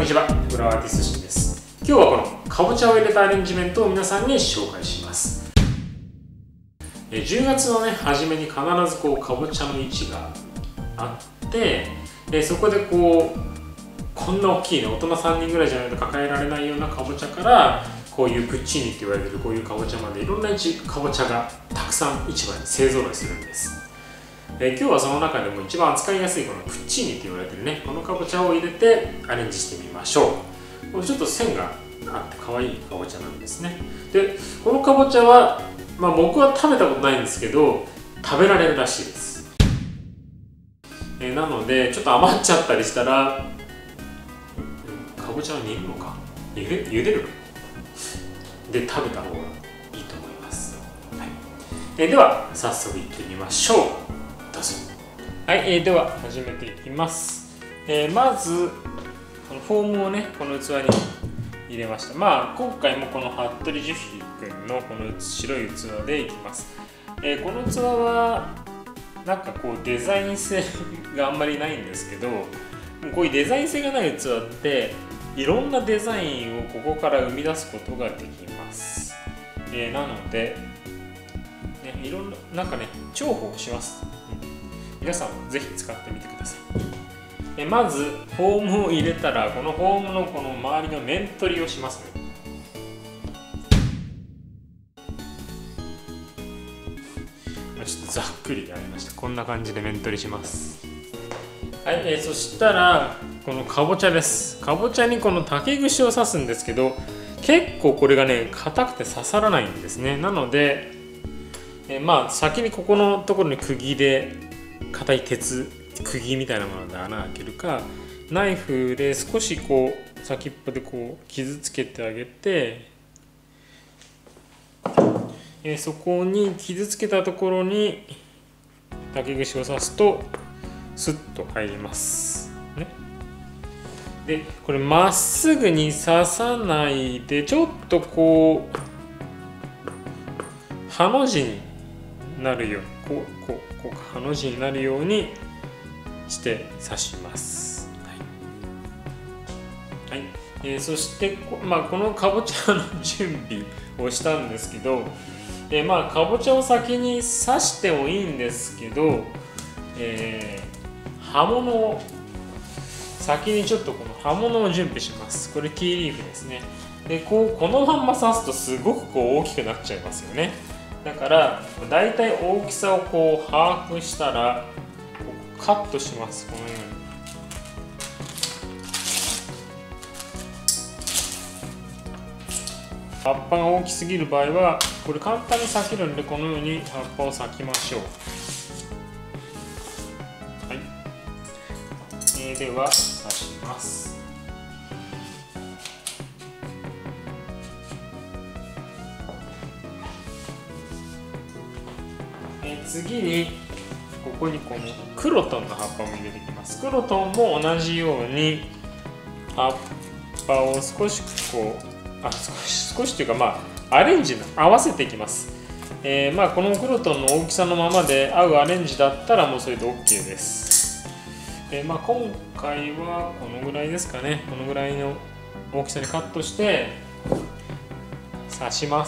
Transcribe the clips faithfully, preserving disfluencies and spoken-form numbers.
にちは、フラワーアーティストシンです。今日はこのかぼちゃを入れたアレンジメントを皆さんに紹介します。じゅうがつのね、初めに必ずこうかぼちゃの位置があって、そこでこうこんな大きいね、大人さんにんぐらいじゃないと抱えられないようなかぼちゃから、こういうプッチーニって言われてるこういうかぼちゃまでいろんなかぼちゃがたくさん市場に勢ぞろいするんです。え今日はその中でも一番扱いやすいこのプッチーニって言われてるね、このかぼちゃを入れてアレンジしてみましょう。これちょっと線があって可愛いかぼちゃなんですね。で、このかぼちゃは、まあ、僕は食べたことないんですけど食べられるらしいです。えなのでちょっと余っちゃったりしたらかぼちゃを煮るのか茹で茹でるので食べた方がいいと思います。はい、えでは早速いってみましょう。どうぞ。はい、えー、では始めていきます。えー、まずこのフォームをね、この器に入れました。まあ今回もこの服部樹飛くんのこの白い器でいきます。えー、この器はなんかこうデザイン性があんまりないんですけど、こういうデザイン性がない器っていろんなデザインをここから生み出すことができます。えー、なので、ね、いろんななんかね重宝します。皆さんもぜひ使ってみてください。えまずフォームを入れたら、このフォームのこの周りの面取りをしますね。ちょっとざっくりやりました。こんな感じで面取りします。はい、えー、そしたらこのかぼちゃです。かぼちゃにこの竹串を刺すんですけど、結構これがね硬くて刺さらないんですね。なので、えー、まあ先にここのところに釘で硬い鉄釘みたいなもので穴開けるか、ナイフで少しこう先っぽでこう傷つけてあげて、えー、そこに傷つけたところに竹串を刺すとスッと入りますね。でこれまっすぐに刺さないで、ちょっとこうハの字になるようにこうこうこうハの字になるようにして刺します。はい、はい、えー、そしてこ、まあ、このかぼちゃの準備をしたんですけど、えー、まあかぼちゃを先に刺してもいいんですけど、えー、葉物を先にちょっとこの葉物を準備します。これティーリーフですね。でこうこのまんま刺すとすごくこう大きくなっちゃいますよね。だからだいたい大きさをこう把握したらカットします。このように。葉っぱが大きすぎる場合はこれ簡単に裂けるので、このように葉っぱを裂きましょう。はい、えー、では刺します。えー、次にここにこのクロトンの葉っぱも入れていきます。クロトンも同じように葉っぱを少しこうあ少し少しというか、まあアレンジ合わせていきます。えー、まあこのクロトンの大きさのままで合うアレンジだったらもうそれで オーケー です。えー、まあ今回はこのぐらいですかね。このぐらいの大きさにカットして刺します。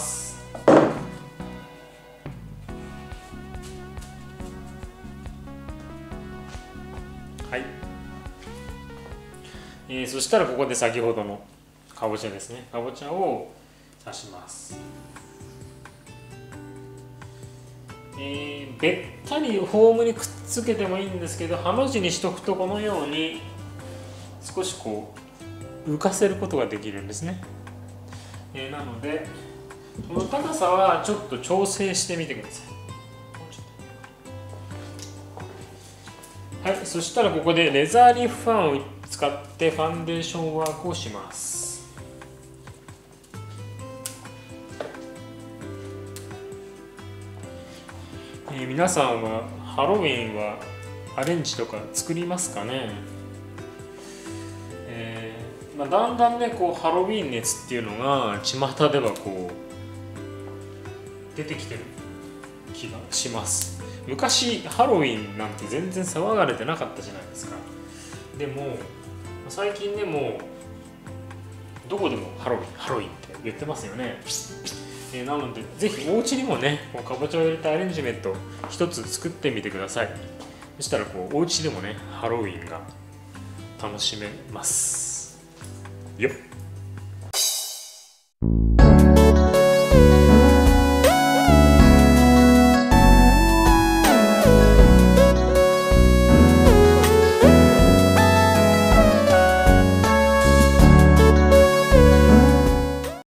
はい、えー、そしたらここで先ほどのかぼちゃですね。かぼちゃを刺します。えー、べったりフォームにくっつけてもいいんですけど、ハの字にしとくとこのように少しこう浮かせることができるんですね。えー、なのでこの高さはちょっと調整してみてください。はい、そしたらここでレザーリーフファンを使ってファンデーションワークをします。えー、皆さんはハロウィンはアレンジとか作りますかね。えーまあ、だんだんねこうハロウィン熱っていうのが巷ではこう出てきてる気がします。昔ハロウィンなんて全然騒がれてなかったじゃないですか。でも最近でもどこでもハロウィンハロウィンって言ってますよね。えー、なのでぜひお家にもねこうかぼちゃを入れたアレンジメント一つ作ってみてください。そしたらこうお家でもねハロウィンが楽しめますよっ。